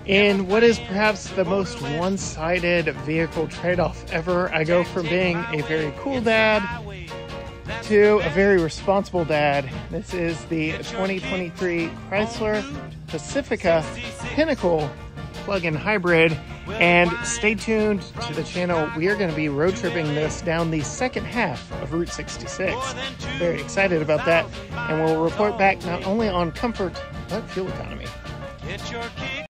In what is perhaps the most one-sided vehicle trade-off ever, I go from being a very cool dad to a very responsible dad. This is the 2023 Chrysler Pacifica Pinnacle plug-in hybrid, and stay tuned to the channel. We are going to be road tripping this down the second half of Route 66. Very excited about that, and we'll report back not only on comfort but fuel economy.